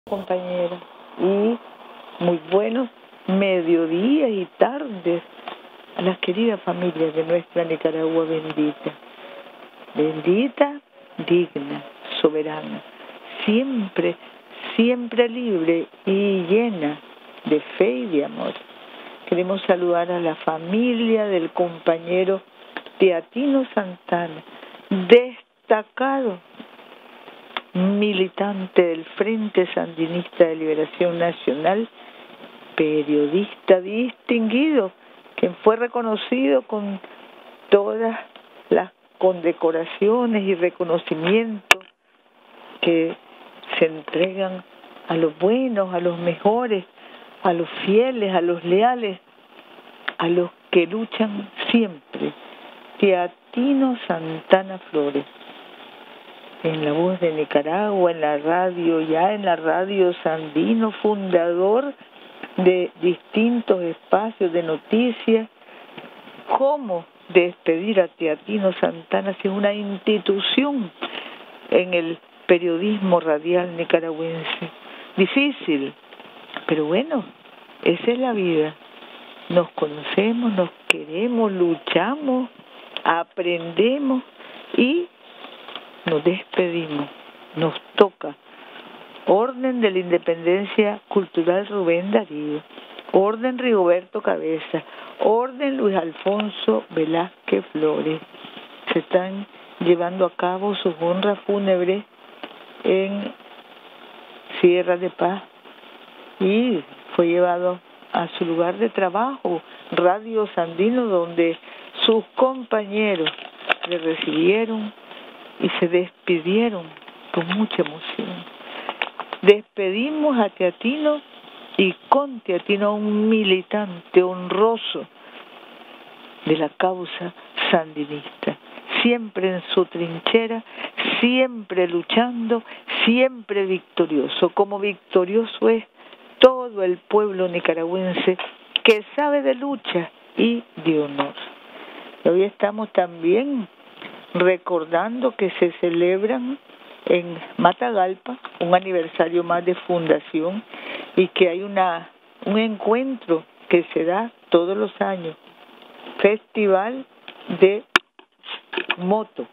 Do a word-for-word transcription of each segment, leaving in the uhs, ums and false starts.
compañera, y muy buenos mediodías y tardes a las queridas familias de nuestra Nicaragua bendita, bendita, digna, soberana, siempre, siempre libre y llena de fe y de amor. Queremos saludar a la familia del compañero Teatino Santana, destacado militante del Frente Sandinista de Liberación Nacional, periodista distinguido, quien fue reconocido con todas las condecoraciones y reconocimientos que se entregan a los buenos, a los mejores, a los fieles, a los leales, a los que luchan siempre. Teatino Santana Flores, en La Voz de Nicaragua, en la radio, ya en la radio Sandino, fundador de distintos espacios de noticias. ¿Cómo despedir a Teatino Santana si es una institución en el periodismo radial nicaragüense? Difícil, pero bueno, esa es la vida. Nos conocemos, nos queremos, luchamos, aprendemos y nos despedimos. Nos toca Orden de la Independencia Cultural Rubén Darío, Orden Rigoberto Cabeza, Orden Luis Alfonso Velázquez Flores. Se están llevando a cabo sus honras fúnebres en Sierra de Paz y fue llevado a su lugar de trabajo, Radio Sandino, donde sus compañeros le recibieron y se despidieron con mucha emoción. Despedimos a Teatino y con Teatino a un militante honroso de la causa sandinista, siempre en su trinchera, siempre luchando, siempre victorioso, como victorioso es todo el pueblo nicaragüense que sabe de lucha y de honor. Y hoy estamos también recordando que se celebran en Matagalpa un aniversario más de fundación y que hay una un encuentro que se da todos los años, Festival de Moto,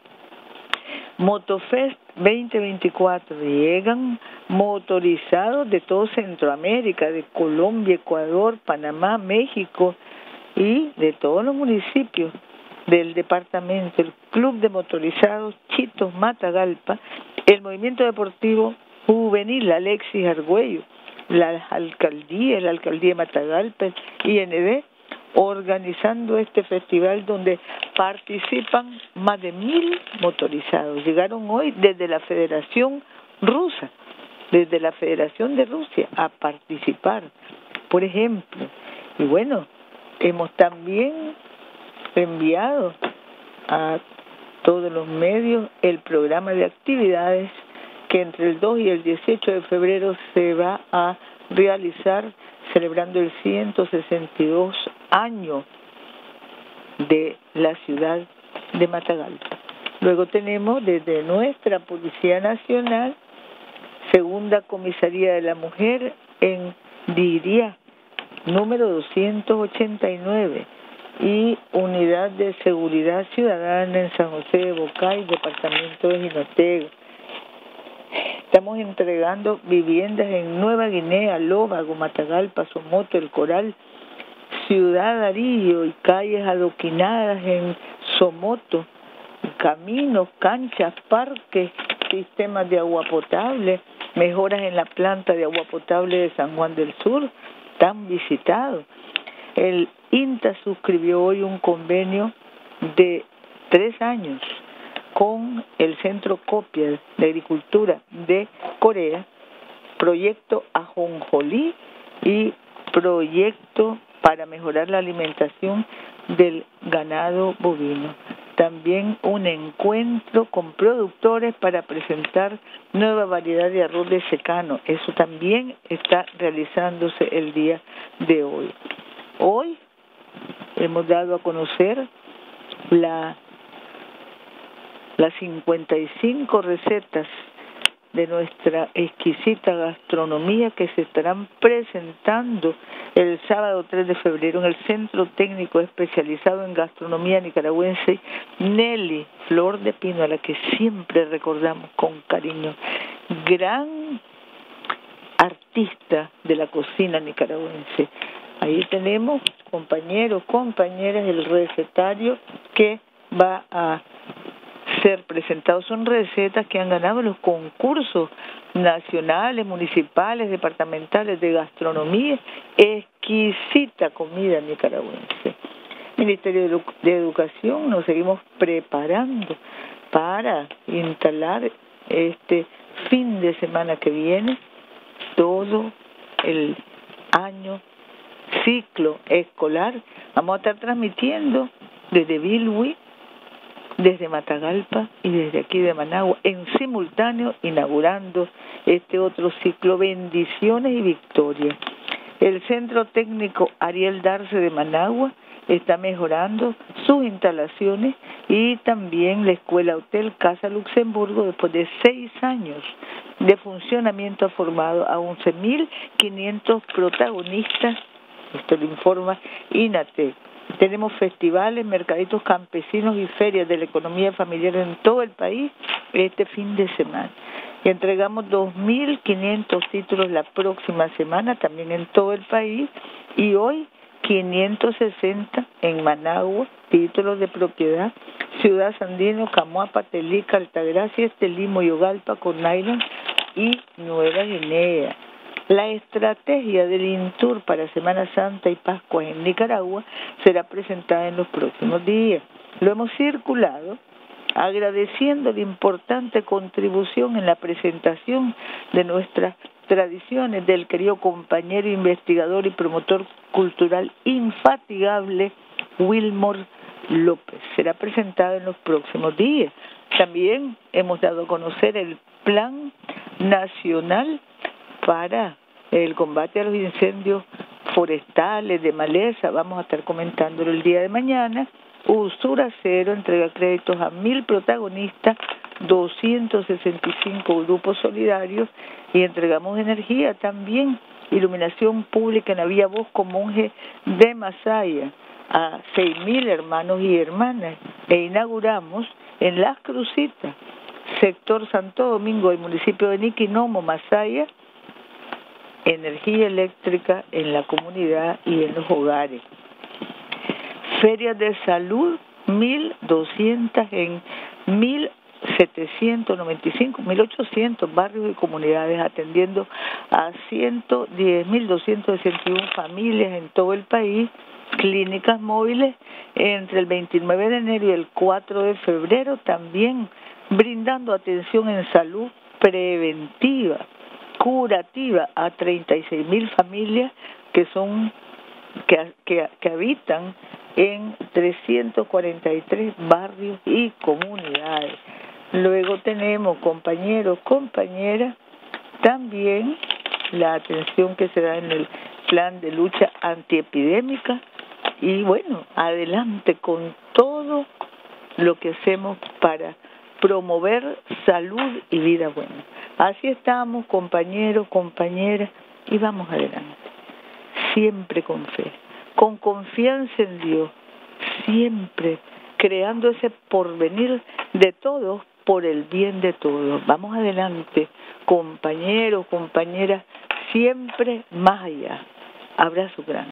Motofest veinte veinticuatro. Llegan motorizados de todo Centroamérica, de Colombia, Ecuador, Panamá, México y de todos los municipios del departamento, el Club de Motorizados Chitos Matagalpa, el Movimiento Deportivo Juvenil Alexis Argüello, la alcaldía, la alcaldía de Matagalpa, I N D, organizando este festival donde participan más de mil motorizados. Llegaron hoy desde la Federación Rusa, desde la Federación de Rusia, a participar, por ejemplo. Y bueno, hemos también enviado a todos los medios el programa de actividades que entre el dos y el dieciocho de febrero se va a realizar celebrando el ciento sesenta y dos años de la ciudad de Matagalpa. Luego tenemos desde nuestra Policía Nacional, Segunda Comisaría de la Mujer en Diría, número doscientos ochenta y nueve, y Unidad de Seguridad Ciudadana en San José de Bocay, departamento de Jinotega. Estamos entregando viviendas en Nueva Guinea, Lóvago, Matagalpa, Somoto, El Coral, Ciudad Arillo y calles adoquinadas en Somoto, caminos, canchas, parques, sistemas de agua potable, mejoras en la planta de agua potable de San Juan del Sur, tan visitado. El INTA suscribió hoy un convenio de tres años con el Centro Copia de Agricultura de Corea, proyecto Ajonjolí y proyecto para mejorar la alimentación del ganado bovino. También un encuentro con productores para presentar nueva variedad de arroz de secano. Eso también está realizándose el día de hoy. Hoy hemos dado a conocer la, las cincuenta y cinco recetas de nuestra exquisita gastronomía que se estarán presentando el sábado tres de febrero en el Centro Técnico Especializado en Gastronomía Nicaragüense Nelly Flor de Pino, a la que siempre recordamos con cariño. Gran artista de la cocina nicaragüense. Ahí tenemos, compañeros, compañeras, el recetario que va a ser presentado. Son recetas que han ganado los concursos nacionales, municipales, departamentales de gastronomía. Exquisita comida nicaragüense. Ministerio de Educación, nos seguimos preparando para instalar este fin de semana que viene todo el año ciclo escolar. Vamos a estar transmitiendo desde Bilwi, desde Matagalpa y desde aquí de Managua, en simultáneo, inaugurando este otro ciclo. Bendiciones y victorias. El Centro Técnico Ariel Darce de Managua está mejorando sus instalaciones, y también la Escuela Hotel Casa Luxemburgo, después de seis años de funcionamiento, ha formado a once mil quinientos protagonistas. Esto lo informa INATEC. Tenemos festivales, mercaditos campesinos y ferias de la economía familiar en todo el país este fin de semana. Y entregamos dos mil quinientos títulos la próxima semana, también en todo el país, y hoy quinientos sesenta en Managua, títulos de propiedad, Ciudad Sandino, Camoapa, Telica, Altagracia, Estelimo, Yogalpa, Conailan y Nueva Guinea. La estrategia del INTUR para Semana Santa y Pascua en Nicaragua será presentada en los próximos días. Lo hemos circulado agradeciendo la importante contribución en la presentación de nuestras tradiciones del querido compañero investigador y promotor cultural infatigable Wilmor López. Será presentado en los próximos días. También hemos dado a conocer el Plan Nacional para el combate a los incendios forestales, de maleza. Vamos a estar comentándolo el día de mañana. Usura Cero entrega créditos a mil protagonistas, doscientos sesenta y cinco grupos solidarios, y entregamos energía también, iluminación pública en la vía Bosco Monje de Masaya a seis mil hermanos y hermanas, e inauguramos en Las Crucitas, sector Santo Domingo, el municipio de Niquinomo, Masaya, energía eléctrica en la comunidad y en los hogares. Ferias de salud, mil doscientas en mil setecientos noventa y cinco, mil ochocientos barrios y comunidades, atendiendo a ciento diez mil doscientas sesenta y una familias en todo el país. Clínicas móviles entre el veintinueve de enero y el cuatro de febrero, también brindando atención en salud preventiva, curativa a treinta y seis mil familias que son que, que, que habitan en trescientos cuarenta y tres barrios y comunidades. Luego tenemos, compañeros, compañeras, también la atención que se da en el plan de lucha antiepidémica, y bueno, adelante con todo lo que hacemos para promover salud y vida buena. Así estamos, compañeros, compañeras, y vamos adelante, siempre con fe, con confianza en Dios, siempre creando ese porvenir de todos por el bien de todos. Vamos adelante, compañeros, compañeras, siempre más allá. Abrazo grande.